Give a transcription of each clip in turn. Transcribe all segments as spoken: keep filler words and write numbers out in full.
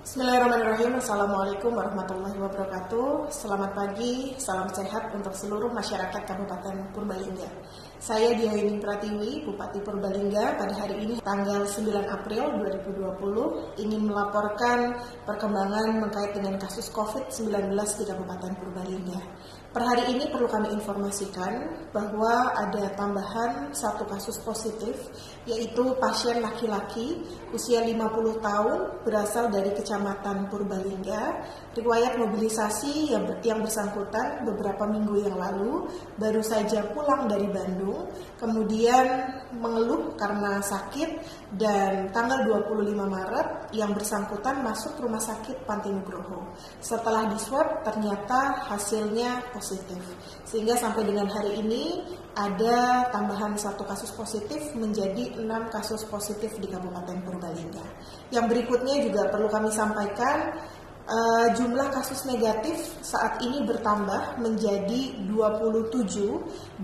Bismillahirrahmanirrahim. Assalamualaikum warahmatullahi wabarakatuh. Selamat pagi, salam sehat untuk seluruh masyarakat Kabupaten Purbalingga. Saya Diah Yeni Pratiwi, Bupati Purbalingga. Pada hari ini tanggal sembilan April dua ribu dua puluh ingin melaporkan perkembangan terkait dengan kasus covid sembilan belas di Kabupaten Purbalingga. Per hari ini perlu kami informasikan bahwa ada tambahan satu kasus positif, yaitu pasien laki-laki usia lima puluh tahun berasal dari Kecamatan Purbalingga. Riwayat mobilisasi yang, yang bersangkutan beberapa minggu yang lalu baru saja pulang dari Bandung, kemudian mengeluh karena sakit, dan tanggal dua puluh lima Maret yang bersangkutan masuk rumah sakit Panti Nugroho. Setelah diswab ternyata hasilnya positif, sehingga sampai dengan hari ini ada tambahan satu kasus positif menjadi enam kasus positif di Kabupaten Purbalingga. Yang berikutnya juga perlu kami sampaikan, uh, jumlah kasus negatif saat ini bertambah menjadi dua puluh tujuh,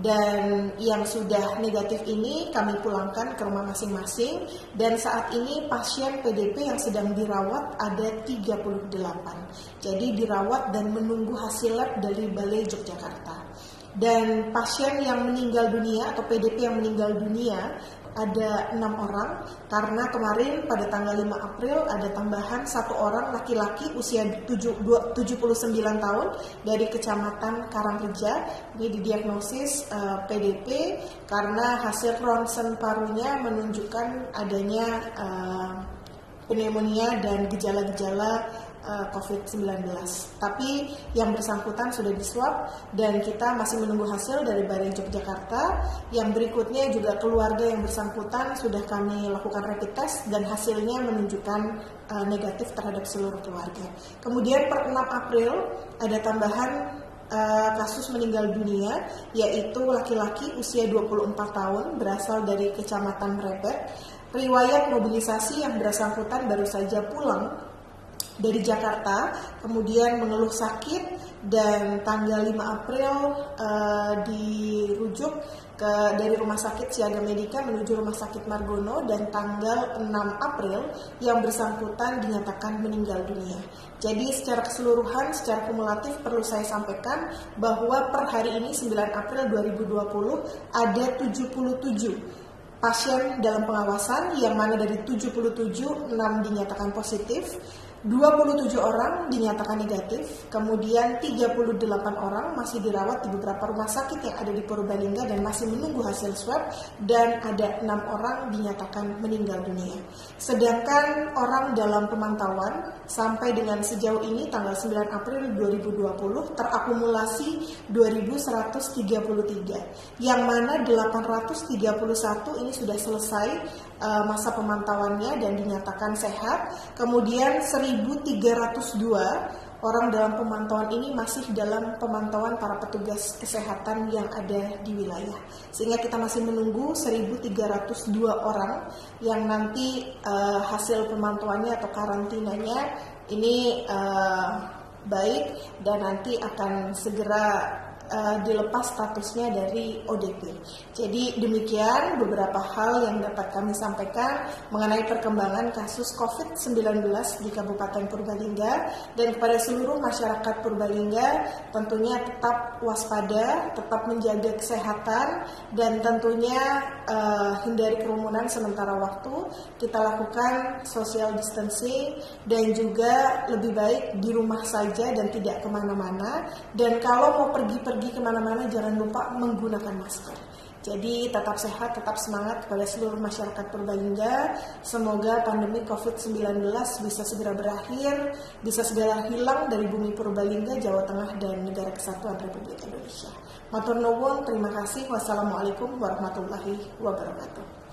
dan yang sudah negatif ini kami pulangkan ke rumah masing-masing, dan saat ini pasien P D P yang sedang dirawat ada tiga puluh delapan. Jadi dirawat dan menunggu hasil lab dari Balai Yogyakarta. Dan pasien yang meninggal dunia atau P D P yang meninggal dunia ada enam orang, karena kemarin pada tanggal lima April ada tambahan satu orang laki-laki usia tujuh puluh sembilan tahun dari Kecamatan Karangreja. Ini didiagnosis uh, P D P karena hasil ronsen parunya menunjukkan adanya uh, pneumonia dan gejala-gejala covid sembilan belas. Tapi yang bersangkutan sudah diswab dan kita masih menunggu hasil dari Balai Yogyakarta. Yang berikutnya juga keluarga yang bersangkutan sudah kami lakukan rapid test dan hasilnya menunjukkan uh, negatif terhadap seluruh keluarga. Kemudian per enam April ada tambahan uh, kasus meninggal dunia, yaitu laki-laki usia dua puluh empat tahun berasal dari Kecamatan Merebet. Riwayat mobilisasi yang bersangkutan baru saja pulang dari Jakarta, kemudian mengeluh sakit, dan tanggal lima April uh, dirujuk ke dari Rumah Sakit Siaga Medika menuju Rumah Sakit Margono, dan tanggal enam April yang bersangkutan dinyatakan meninggal dunia. Jadi secara keseluruhan, secara kumulatif perlu saya sampaikan bahwa per hari ini sembilan April dua ribu dua puluh ada tujuh puluh tujuh pasien dalam pengawasan, yang mana dari tujuh puluh tujuh, enam dinyatakan positif, dua puluh tujuh orang dinyatakan negatif, kemudian tiga puluh delapan orang masih dirawat di beberapa rumah sakit yang ada di Purbalingga dan masih menunggu hasil swab, dan ada enam orang dinyatakan meninggal dunia. Sedangkan orang dalam pemantauan sampai dengan sejauh ini tanggal sembilan April dua ribu dua puluh terakumulasi dua ribu seratus tiga puluh tiga, yang mana delapan ratus tiga puluh satu ini sudah selesai uh, masa pemantauannya dan dinyatakan sehat. Kemudian seribu tiga ratus dua orang dalam pemantauan ini masih dalam pemantauan para petugas kesehatan yang ada di wilayah. Sehingga kita masih menunggu seribu tiga ratus dua orang yang nanti uh, hasil pemantauannya atau karantinanya ini uh, baik dan nanti akan segera Uh, dilepas statusnya dari O D P. Jadi demikian beberapa hal yang dapat kami sampaikan mengenai perkembangan kasus covid sembilan belas di Kabupaten Purbalingga, dan kepada seluruh masyarakat Purbalingga tentunya tetap waspada, tetap menjaga kesehatan, dan tentunya uh, hindari kerumunan sementara waktu. Kita lakukan social distancing dan juga lebih baik di rumah saja dan tidak kemana-mana, dan kalau mau pergi-pergi pergi kemana-mana jangan lupa menggunakan masker. Jadi tetap sehat, tetap semangat kepada seluruh masyarakat Purbalingga. Semoga pandemi covid sembilan belas bisa segera berakhir, bisa segera hilang dari bumi Purbalingga, Jawa Tengah, dan Negara Kesatuan Republik Indonesia. Matur nuwun, terima kasih. Wassalamualaikum warahmatullahi wabarakatuh.